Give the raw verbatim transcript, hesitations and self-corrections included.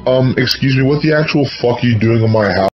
Um, excuse me, what the actual fuck are you doing in my house?